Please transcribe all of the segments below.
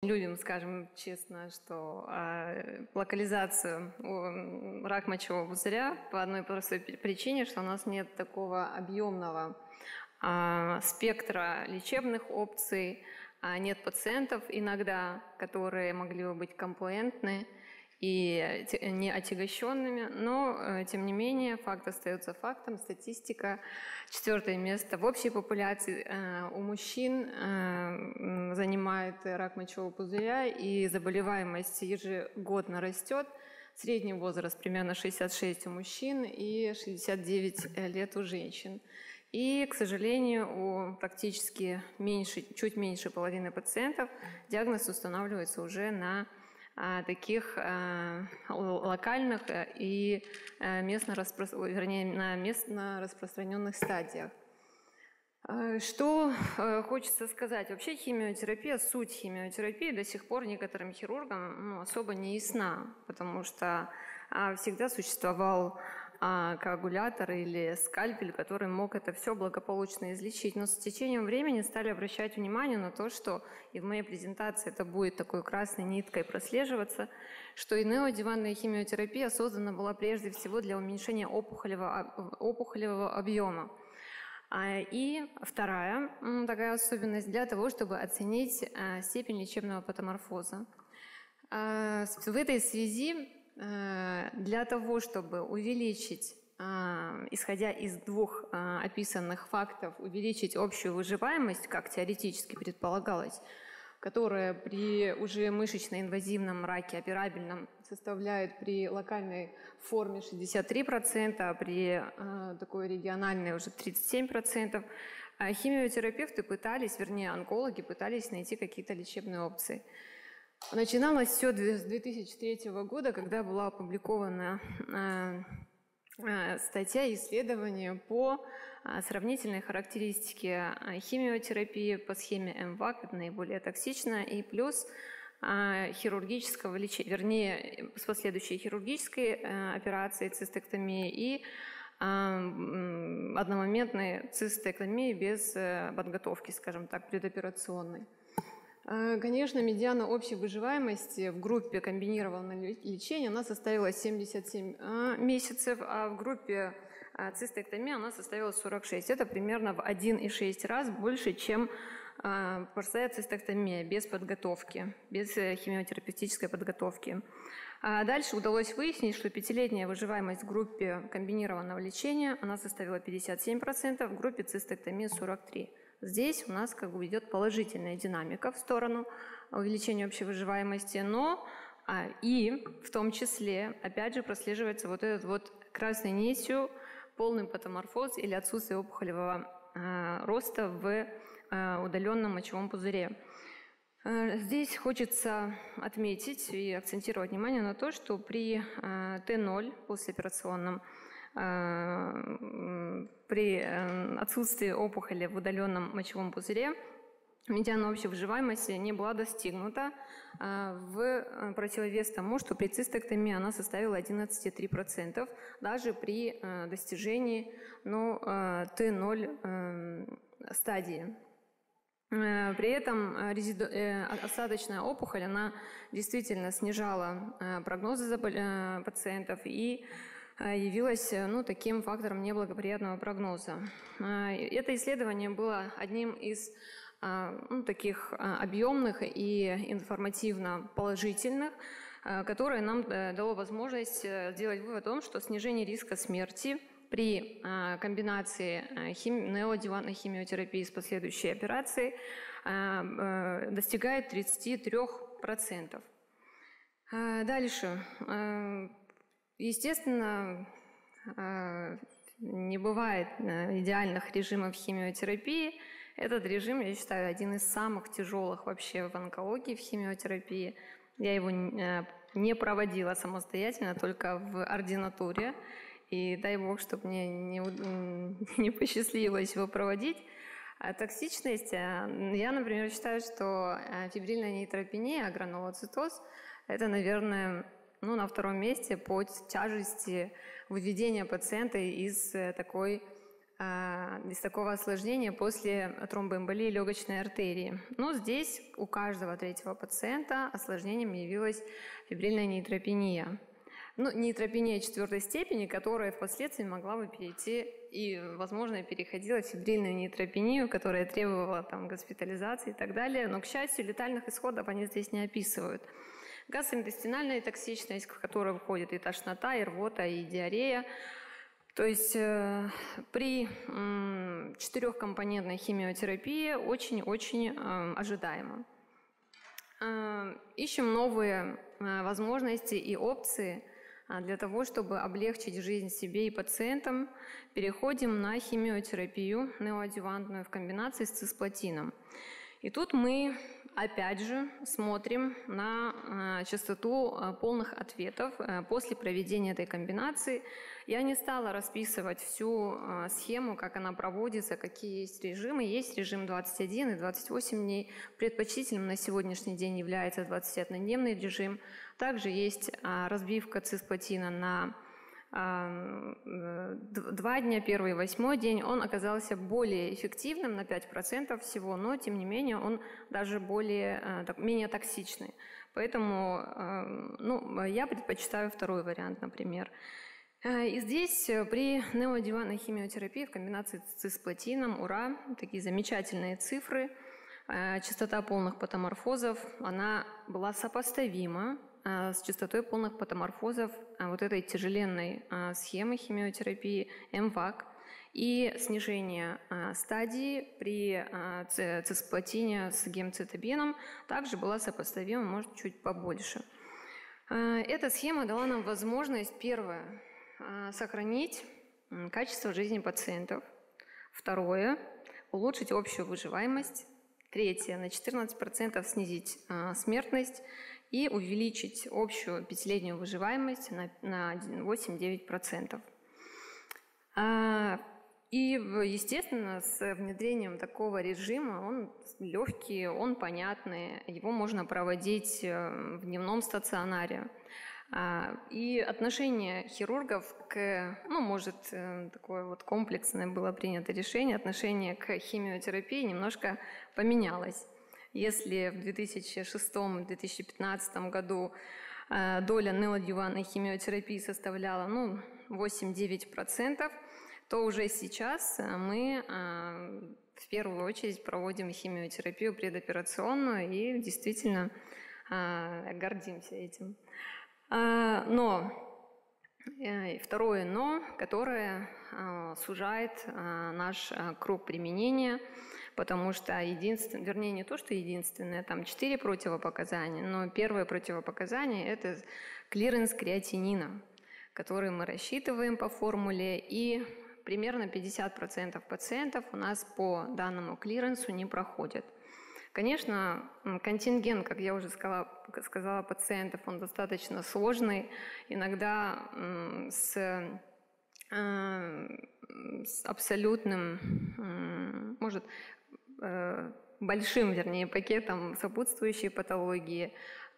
любим, скажем честно, что локализацию рак мочевого пузыря по одной простой причине, что у нас нет такого объемного спектра лечебных опций, нет пациентов иногда, которые могли бы быть комплаентны и не отягощенными, но, тем не менее, факт остается фактом. Статистика, 4-е место в общей популяции у мужчин занимает рак мочевого пузыря, и заболеваемость ежегодно растет. Средний возраст примерно 66 у мужчин и 69 лет у женщин. И, к сожалению, у практически чуть меньше половины пациентов диагноз устанавливается уже на таких локальных и местно распространенных стадиях. Что хочется сказать? Вообще химиотерапия, суть химиотерапии до сих пор некоторым хирургам особо не ясна, потому что всегда существовал коагулятор или скальпель, который мог это все благополучно излечить. Но с течением времени стали обращать внимание на то, что и в моей презентации это будет такой красной ниткой прослеживаться, что и неодеванная химиотерапия создана была прежде всего для уменьшения опухолевого объема. И вторая такая особенность для того, чтобы оценить степень лечебного патоморфоза. В этой связи для того, чтобы увеличить, исходя из двух описанных фактов, увеличить общую выживаемость, как теоретически предполагалось, которая при уже мышечно-инвазивном раке операбельном составляет при локальной форме 63%, а при такой региональной уже 37%, химиотерапевты пытались, вернее онкологи пытались найти какие-то лечебные опции. Начиналось все с 2003 года, когда была опубликована статья исследования по сравнительной характеристике химиотерапии по схеме МВАК, это наиболее токсично, и плюс хирургического лечения, вернее, с последующей хирургической операцией цистектомии и одномоментной цистектомии без подготовки, скажем так, предоперационной. Конечно, медиана общей выживаемости в группе комбинированного лечения она составила 77 месяцев, а в группе цистектомии она составила 46. Это примерно в 1,6 раз больше, чем простая цистектомия без подготовки, без химиотерапевтической подготовки. Дальше удалось выяснить, что 5-летняя выживаемость в группе комбинированного лечения она составила 57%, в группе цистектомии 43%. Здесь у нас как бы идет положительная динамика в сторону увеличения общей выживаемости, но и в том числе, опять же, прослеживается вот этот вот красной нитью полный патоморфоз или отсутствие опухолевого роста в удаленном мочевом пузыре. Здесь хочется отметить и акцентировать внимание на то, что при Т0 послеоперационном при отсутствии опухоли в удаленном мочевом пузыре медиана общей выживаемости не была достигнута в противовес тому, что при цистектомии она составила 11,3%, даже при достижении Т0 стадии. При этом осадочная опухоль, она действительно снижала прогнозы пациентов и явилась таким фактором неблагоприятного прогноза. Это исследование было одним из таких объемных и информативно положительных, которое нам дало возможность сделать вывод о том, что снижение риска смерти при комбинации неоадъювантной химиотерапии с последующей операцией достигает 33%. Дальше. Естественно, не бывает идеальных режимов химиотерапии. Этот режим, я считаю, один из самых тяжелых вообще в онкологии, в химиотерапии. Я его не проводила самостоятельно, только в ординатуре. И дай бог, чтобы мне не посчастливилось его проводить. А токсичность, я, например, считаю, что фибрильная нейтропения, гранулоцитоз, это, наверное, на втором месте по тяжести выведения пациента из такой из такого осложнения после тромбоэмболии легочной артерии. Но здесь у каждого третьего пациента осложнением явилась фибрильная нейтропения. Ну, нейтропения 4 степени, которая впоследствии могла бы перейти и, возможно, переходила в фибрильную нейтропению, которая требовала там госпитализации и так далее. Но, к счастью, летальных исходов они здесь не описывают. Гастроинтестинальная токсичность, в которой входит и тошнота, и рвота, и диарея. То есть при 4-компонентной химиотерапии очень-очень ожидаемо. Ищем новые возможности и опции для того, чтобы облегчить жизнь себе и пациентам. Переходим на химиотерапию неоадъювантную в комбинации с цисплатином. И тут мы опять же смотрим на частоту полных ответов после проведения этой комбинации. Я не стала расписывать всю схему, как она проводится, какие есть режимы. Есть режим 21 и 28 дней. Предпочтительным на сегодняшний день является 21-дневный режим. Также есть разбивка цисплатина на 2 дня, 1-й и 8-й день. Он оказался более эффективным на 5% всего, но тем не менее он даже менее токсичный. Поэтому я предпочитаю второй вариант, например. И здесь при неоадъювантной химиотерапии в комбинации с цисплатином, ура, такие замечательные цифры. Частота полных патоморфозов, она была сопоставима с частотой полных патоморфозов вот этой тяжеленной схемы химиотерапии МВАК. И снижение стадии при цисплатине с гемцитабином также была сопоставима, может, чуть побольше. Эта схема дала нам возможность, первое, сохранить качество жизни пациентов. Второе, улучшить общую выживаемость. Третье, на 14% снизить смертность и увеличить общую 5-летнюю выживаемость на 8-9%. И, естественно, с внедрением такого режима он легкий, он понятный, его можно проводить в дневном стационаре. И отношение хирургов такое вот комплексное было принято решение, отношение к химиотерапии немножко поменялось. Если в 2006-2015 году доля неоадъювантной химиотерапии составляла 8-9%, то уже сейчас мы в первую очередь проводим химиотерапию предоперационную и действительно гордимся этим. Второе «но», которое сужает наш круг применения, потому что не то, что единственное, там 4 противопоказания, но первое противопоказание – это клиренс креатинина, который мы рассчитываем по формуле, и примерно 50% пациентов у нас по данному клиренсу не проходят. Конечно, контингент, как я уже сказала, пациентов, он достаточно сложный. Иногда с абсолютным, большим, пакетом сопутствующей патологии,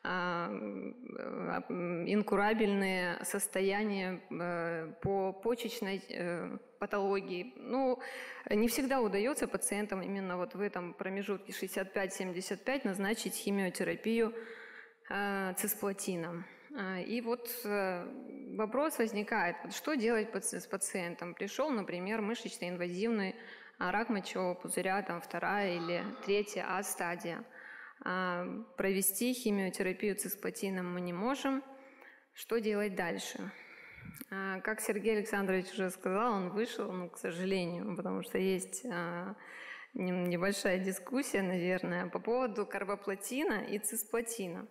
инкурабельные состояния по почечной патологии. Не всегда удается пациентам именно вот в этом промежутке 65-75 назначить химиотерапию цисплатином. И вот вопрос возникает, что делать с пациентом? Пришел, например, мышечно-инвазивный рак мочевого пузыря, 2-я или 3-я стадия. Провести химиотерапию цисплатином мы не можем. Что делать дальше? Как Сергей Александрович уже сказал, он вышел, к сожалению, потому что есть небольшая дискуссия, наверное, по поводу карбоплатина и цисплатина.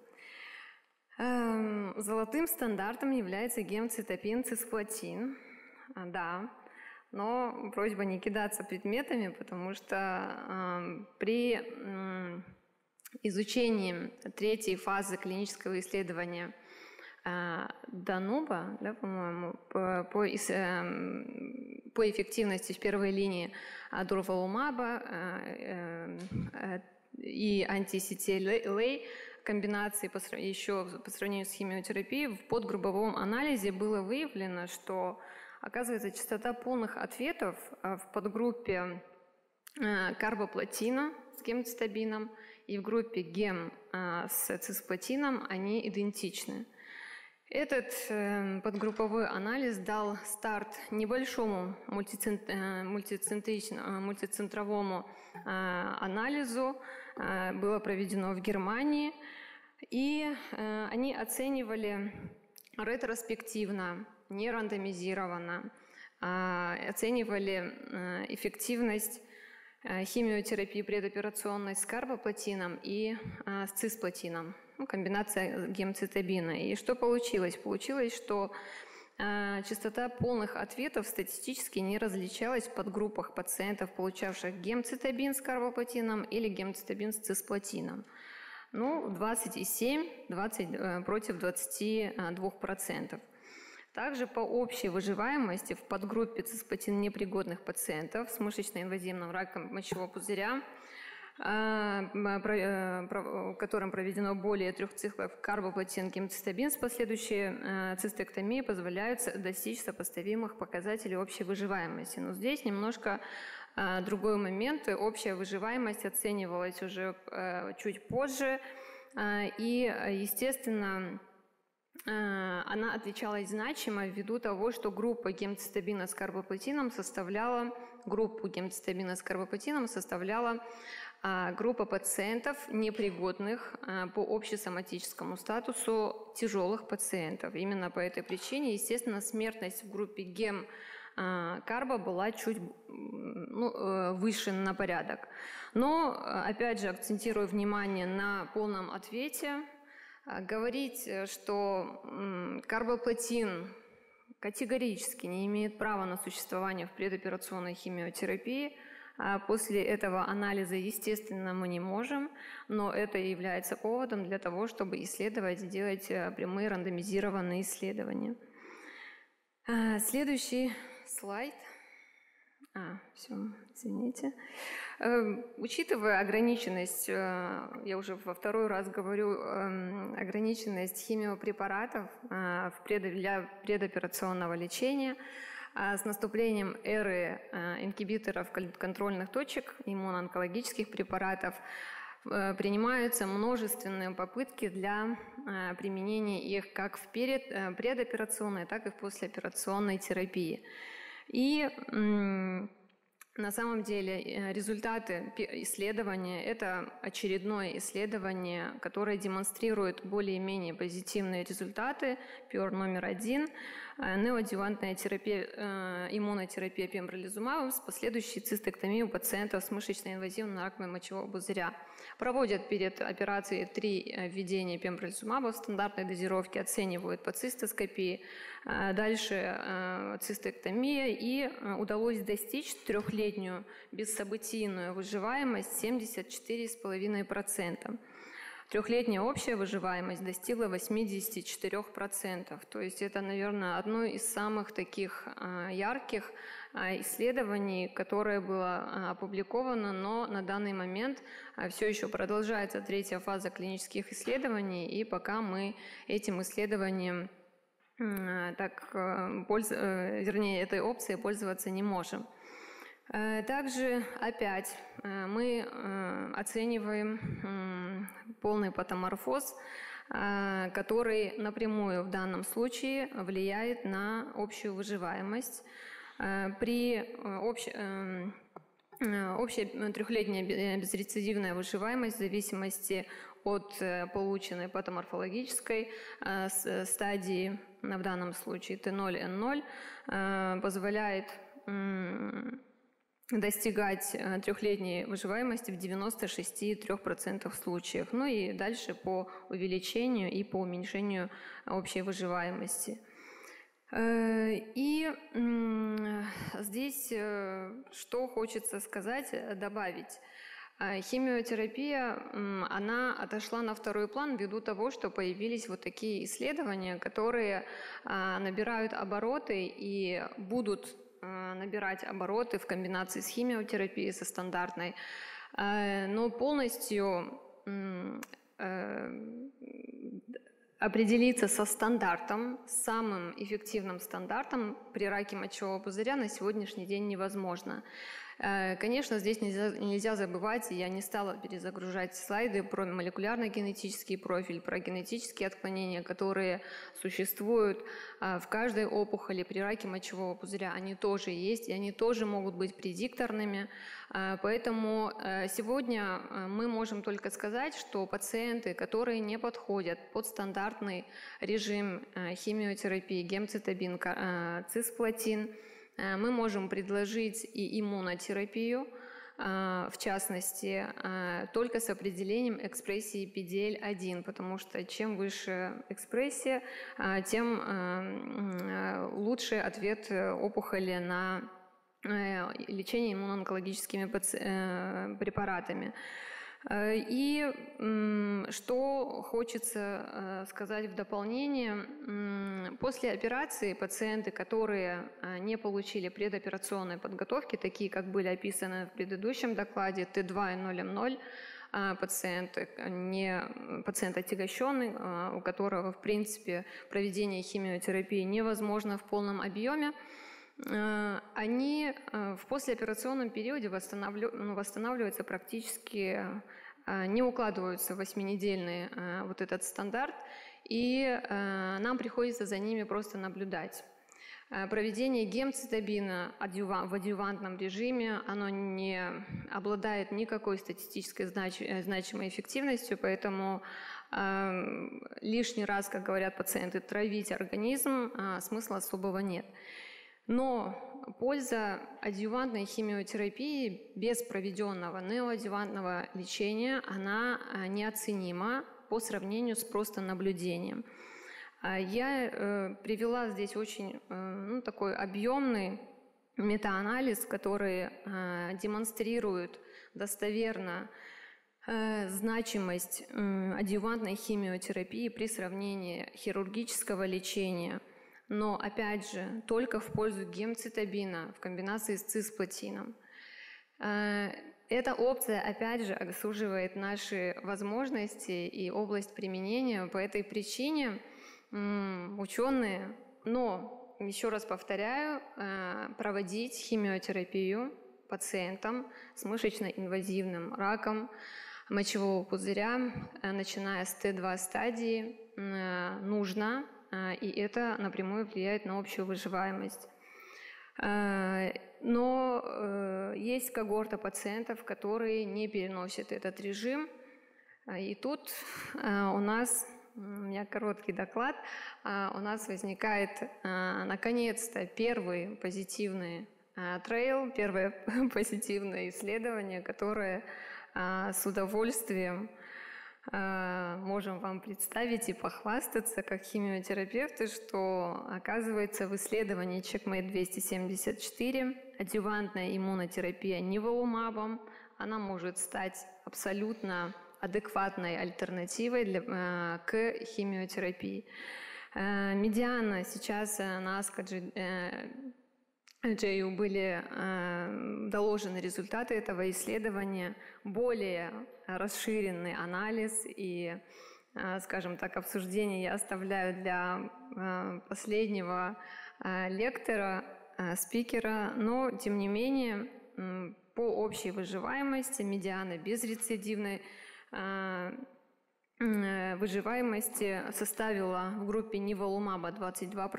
Золотым стандартом является гемцитапин-цисплатин. Да, но просьба не кидаться предметами, потому что при изучении 3-й фазы клинического исследования Дануба, по-моему, по эффективности в первой линии дурвалумаба и анти-CTLA комбинации еще по сравнению с химиотерапией, в подгрупповом анализе было выявлено, что Оказывается, частота полных ответов в подгруппе карбоплатина с гемцитабином и в группе гем с цисплатином они идентичны. Этот подгрупповой анализ дал старт небольшому мультицентровому анализу. Было проведено в Германии, и они оценивали ретроспективно, не рандомизированно, оценивали эффективность химиотерапии предоперационной с карбоплатином и с цисплатином, комбинация гемцитабина. И что получилось? Получилось, что частота полных ответов статистически не различалась в подгруппах пациентов, получавших гемцитабин с карбоплатином или гемцитабин с цисплатином. 27 против 22%. Также по общей выживаемости в подгруппе цисплатин непригодных пациентов с мышечно-инвазивным раком мочевого пузыря, которым проведено более 3 циклов карбоплатин, гемцитабин с последующей цистектомией, позволяют достичь сопоставимых показателей общей выживаемости. Но здесь немножко другой момент. Общая выживаемость оценивалась уже чуть позже, и, естественно, она отличалась значимо ввиду того, что группа гемцитабина с карбоплатином составляла группа пациентов, непригодных по общесоматическому статусу тяжелых пациентов. Именно по этой причине, естественно, смертность в группе гем-карбо была чуть выше на порядок. Но, опять же, акцентирую внимание на полном ответе. Говорить, что карбоплатин категорически не имеет права на существование в предоперационной химиотерапии, после этого анализа, естественно, мы не можем, но это является поводом для того, чтобы делать прямые рандомизированные исследования. Следующий слайд. Все, извините. Учитывая ограниченность, я уже во второй раз говорю, ограниченность химиопрепаратов для предоперационного лечения, с наступлением эры ингибиторов контрольных точек, иммуноонкологических препаратов, принимаются множественные попытки для применения их как в предоперационной, так и в послеоперационной терапии. И на самом деле результаты исследования – это очередное исследование, которое демонстрирует более-менее позитивные результаты. PURE номер 1 – неоадъювантная иммунотерапия пембролизумабом с последующей цистектомией у пациентов с мышечно-инвазивным раком мочевого пузыря. Проводят перед операцией 3 введения пембролизумаба в стандартной дозировке, оценивают по цистоскопии, дальше цистектомия, и удалось достичь 3-летнюю бессобытийную выживаемость 74,5%. 3-летняя общая выживаемость достигла 84%. То есть это, наверное, одно из самых таких ярких исследований, которое было опубликовано, но на данный момент все еще продолжается 3-я фаза клинических исследований, и пока мы этим исследованием этой опцией пользоваться не можем. Также опять мы оцениваем полный патоморфоз, который напрямую в данном случае влияет на общую выживаемость. При общая 3-летняя безрецидивная выживаемость в зависимости от полученной патоморфологической стадии, в данном случае Т0, Н0, позволяет достигать 3-летней выживаемости в 96,3% случаев. Ну и дальше по увеличению и по уменьшению общей выживаемости. И здесь что хочется сказать, добавить. Химиотерапия, она отошла на второй план ввиду того, что появились вот такие исследования, которые набирают обороты и будут набирать обороты в комбинации с химиотерапией, со стандартной, но полностью определиться со стандартом, самым эффективным стандартом при раке мочевого пузыря на сегодняшний день невозможно. Конечно, здесь нельзя забывать, и я не стала перезагружать слайды про молекулярно-генетический профиль, про генетические отклонения, которые существуют в каждой опухоли при раке мочевого пузыря. Они тоже есть, и они тоже могут быть предикторными. Поэтому сегодня мы можем только сказать, что пациенты, которые не подходят под стандартный режим химиотерапии, гемцитабин, цисплатин, мы можем предложить и иммунотерапию, в частности, только с определением экспрессии PDL-1, потому что чем выше экспрессия, тем лучше ответ опухоли на лечение иммуноонкологическими препаратами. И что хочется сказать в дополнение. После операции пациенты, которые не получили предоперационной подготовки, такие, как были описаны в предыдущем докладе, Т2 и 0М0, пациент отягощенный, у которого, в принципе, проведение химиотерапии невозможно в полном объеме, они в послеоперационном периоде восстанавливаются практически, не укладываются в 8-недельный вот этот стандарт, и нам приходится за ними просто наблюдать. Проведение гемцитабина в адъювантном режиме, оно не обладает никакой статистической значимой эффективностью, поэтому лишний раз, как говорят пациенты, травить организм смысла особого нет. Но польза адъювантной химиотерапии без проведенного неоадъювантного лечения, она неоценима по сравнению с просто наблюдением. Я привела здесь очень такой объемный метаанализ, который демонстрирует достоверно значимость адъювантной химиотерапии при сравнении хирургического лечения. Но, опять же, только в пользу гемцитабина в комбинации с цисплатином. Эта опция, опять же, суживает наши возможности и область применения. По этой причине ученые, но, еще раз повторяю, проводить химиотерапию пациентам с мышечно-инвазивным раком мочевого пузыря, начиная с Т2 стадии, нужно, и это напрямую влияет на общую выживаемость. Но есть когорта пациентов, которые не переносят этот режим. И тут у меня короткий доклад, у нас возникает наконец-то первый позитивный трейл, первое позитивное исследование, которое с удовольствием можем вам представить и похвастаться как химиотерапевты, что оказывается в исследовании CheckMate 274 адъювантная иммунотерапия ниволумабом, она может стать абсолютно адекватной альтернативой к химиотерапии. Медиана сейчас на ASCO-GU были доложены результаты этого исследования, более расширенный анализ и, скажем так, обсуждение я оставляю для последнего лектора, спикера, но, тем не менее, по общей выживаемости медиана безрецидивной выживаемости составила в группе ниволумаба 22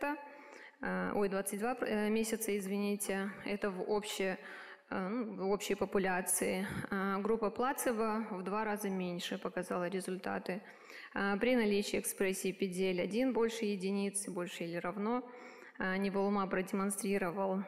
месяца, извините, это в общей популяции. Группа плацебо в 2 раза меньше показала результаты. При наличии экспрессии PDL-1 больше единицы, больше или равно, ниволумаб продемонстрировал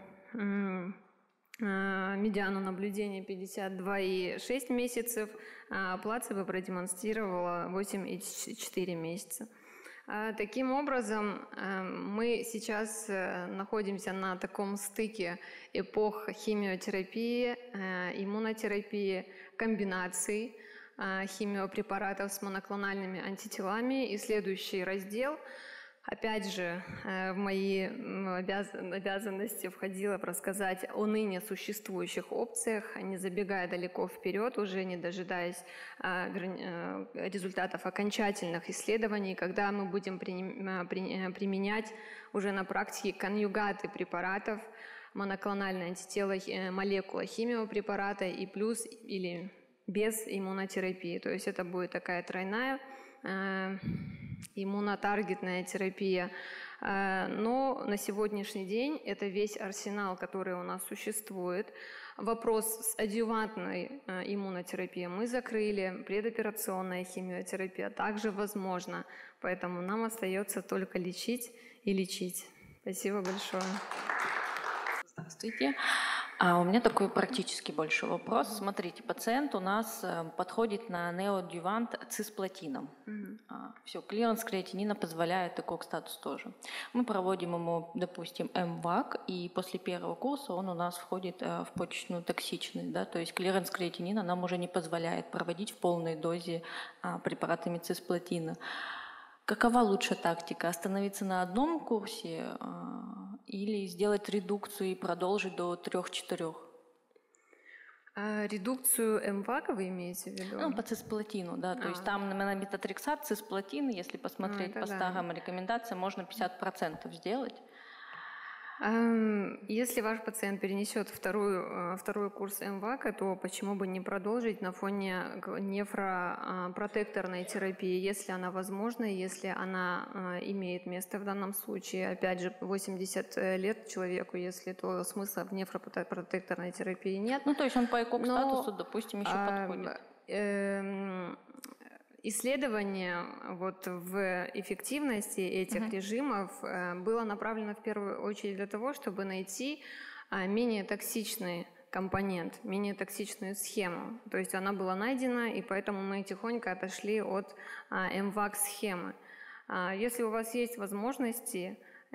медиану наблюдения 52,6 месяцев, а плацебо продемонстрировала 8,4 месяца. Таким образом, мы сейчас находимся на таком стыке эпох химиотерапии, иммунотерапии, комбинаций химиопрепаратов с моноклональными антителами. И следующий раздел Опять же, в мои обязанности входило рассказать о ныне существующих опциях, не забегая далеко вперед, уже не дожидаясь результатов окончательных исследований, когда мы будем применять уже на практике конъюгаты препаратов, моноклональные антитела, молекула химиопрепарата и плюс или без иммунотерапии. То есть это будет такая тройная иммунотаргетная терапия. Но на сегодняшний день это весь арсенал, который у нас существует. Вопрос с адъювантной иммунотерапией мы закрыли, предоперационная химиотерапия также возможна, поэтому нам остается только лечить и лечить. Спасибо большое. Здравствуйте. У меня такой практически больше вопрос. Смотрите, пациент у нас подходит на неоадъювант цисплатином. Все, клиренс креатинина позволяет, и кок-статус тоже. Мы проводим ему, допустим, МВАК, и после первого курса он у нас входит в почечную токсичность. Да? То есть клиренс креатинина нам уже не позволяет проводить в полной дозе препаратами цисплатина. Какова лучшая тактика? Остановиться на одном курсе или сделать редукцию и продолжить до 3-4? Редукцию МВАКа вы имеете в виду? Ну, по цисплатину, да. То есть там на метотрексат, цисплатин, если посмотреть по старым рекомендациям, можно 50% сделать. Если ваш пациент перенесет второй курс МВАКа, то почему бы не продолжить на фоне нефропротекторной терапии, если она возможна, если она имеет место в данном случае. Опять же, 80 лет человеку, если то смысла в нефропротекторной терапии нет. Ну, то есть он по ЭКОК-статусу, допустим, еще подходит. Исследование вот в эффективности этих режимов было направлено в первую очередь для того, чтобы найти менее токсичный компонент, менее токсичную схему. То есть она была найдена, и поэтому мы тихонько отошли от МВАК-схемы. Если у вас есть возможности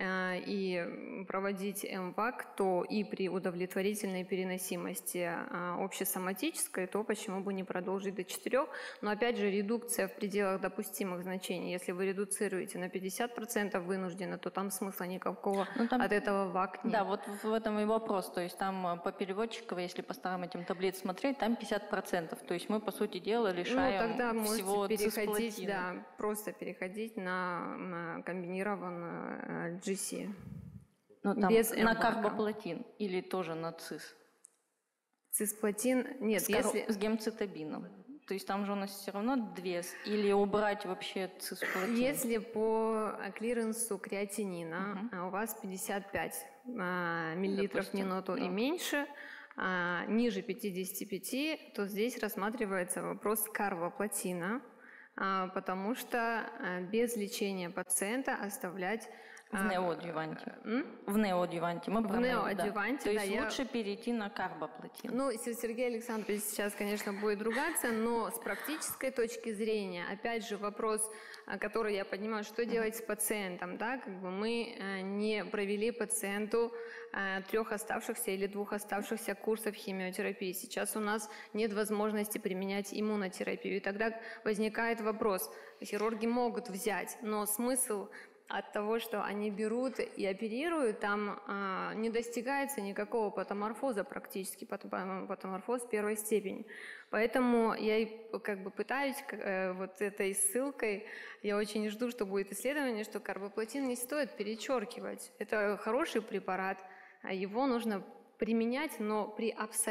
и проводить МВАК, то и при удовлетворительной переносимости общесоматической, то почему бы не продолжить до 4. Но опять же, редукция в пределах допустимых значений. Если вы редуцируете на 50% вынужденно, то там смысла никакого от этого ВАК нет. Да, вот в этом и вопрос. То есть там по переводчиковой, если по старым этим таблицам смотреть, там 50%. То есть мы, по сути дела, лишаем тогда всего можете переходить, цисплатина. просто переходить на комбинированную GC. Ну, там без на МВАКа. карбоплатин или тоже на цис? Цисплатин нет, с гемцитабином. То есть там же у нас все равно 2, или убрать вообще цисплатин? Если по клиренсу креатинина у вас 55 миллилитров в минуту и меньше, ниже 55, то здесь рассматривается вопрос карбоплатина, потому что без лечения пациента оставлять в неоадъюванте. В неоадъюванте. Мы в неоадъюванте, да. То есть лучше перейти на карбоплатин. Ну, Сергей Александрович сейчас, конечно, будет ругаться, но с практической точки зрения, опять же, вопрос, который я поднимаю, что делать с пациентом, да, как бы мы не провели пациенту 3 оставшихся или 2 оставшихся курсов химиотерапии. Сейчас у нас нет возможности применять иммунотерапию, и тогда возникает вопрос, хирурги могут взять, но смысл от того, что они берут и оперируют, там не достигается никакого патоморфоза практически, патоморфоз первой степени. Поэтому я и как бы пытаюсь вот этой ссылкой, я очень жду, что будет исследование, что карбоплатин не стоит перечеркивать. Это хороший препарат, его нужно применять, но при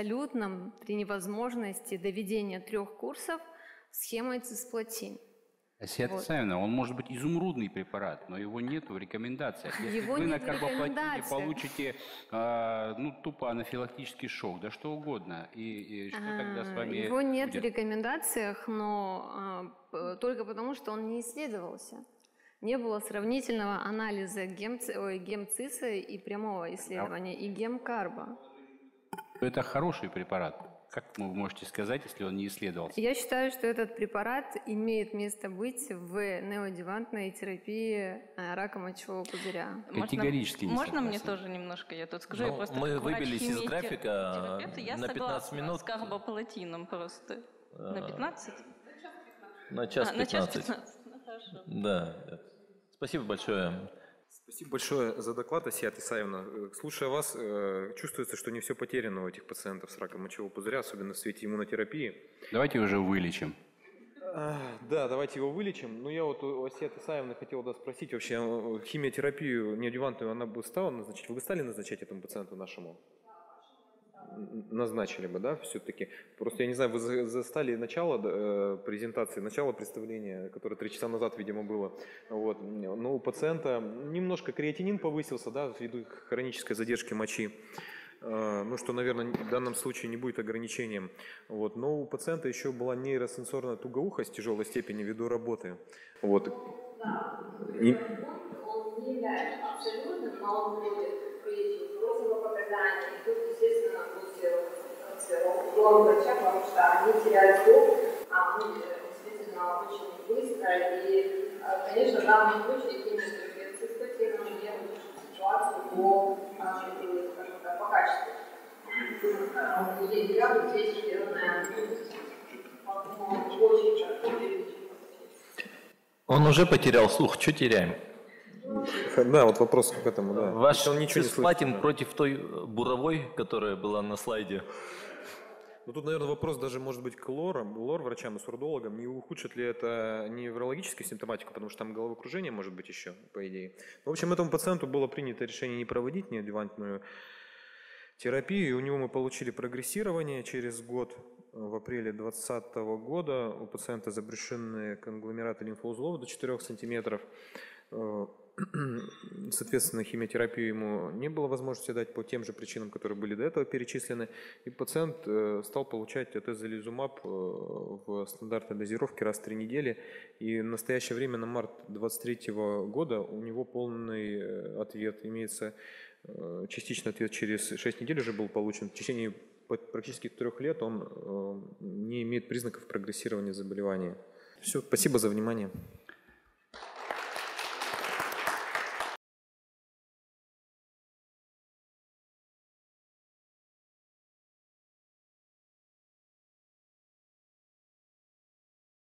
невозможности доведения 3 курсов схемой цисплатин. Асия Савина, он может быть изумрудный препарат, но его нет в рекомендациях. Если его вы нет на карбоплатине получите тупо анафилактический шок, да что угодно, и что тогда с вами его нет будет? в рекомендациях, но только потому, что он не исследовался. Не было сравнительного анализа гемциса и прямого исследования, и гемкарба. Это хороший препарат. Как вы можете сказать, если он не исследовался? Я считаю, что этот препарат имеет место быть в неоадъювантной терапии рака мочевого пузыря. Категорически не Можно согласен. мне тоже немножко? Я тут скажу, я просто мы как врач выбились из графика я на 15 минут. с карбоплатином просто. На 15? На час 15. На час 15. Ну, хорошо. Да. Спасибо большое. Спасибо большое за доклад, Асият Исаевна. Слушая вас, чувствуется, что не все потеряно у этих пациентов с раком мочевого пузыря, особенно в свете иммунотерапии. Давайте уже вылечим. Да, давайте его вылечим. Но я вот у Асият Исаевны хотел спросить, вообще химиотерапию неадъювантную она бы стала назначать? Вы бы стали назначать этому пациенту нашему? Назначили бы, да, все-таки? Просто я не знаю, вы застали начало презентации, начало представления, которое 3 часа назад, видимо, было. Вот. Но у пациента немножко креатинин повысился, да, ввиду хронической задержки мочи. Ну, что, наверное, в данном случае не будет ограничением. Вот. Но у пациента еще была нейросенсорная тугоухость тяжелой степени ввиду работы. Вот. Он не является абсолютным, но он будет при противопоказании. Тут, естественно, будет углом врача, потому что они теряют слух, они действительно очень быстро. И, конечно, в данном случае химиотерапия цистатином не улучшит ситуацию по качеству. Я здесь сделанная очень. Он уже потерял слух, что теряем? Да, вот вопрос к этому, да. Ваш Он ничего не цисплатин слышит, да. против той буровой, которая была на слайде. Ну, тут, наверное, вопрос даже может быть к лор-врачам и сурдологам. Не ухудшит ли это неврологическую симптоматику, потому что там головокружение может быть еще, по идее. В общем, этому пациенту было принято решение не проводить неадъювантную терапию, и у него мы получили прогрессирование через год. В апреле 2020 года у пациента забрешенные конгломераты лимфоузлов до 4 сантиметров. Соответственно, химиотерапию ему не было возможности дать по тем же причинам, которые были до этого перечислены. И пациент стал получать атезолизумаб в стандартной дозировке раз в 3 недели. И в настоящее время, на март 2023 года, у него полный ответ. Имеется частичный ответ через 6 недель уже был получен. В течение практически 3 лет он не имеет признаков прогрессирования заболевания. Все, спасибо за внимание.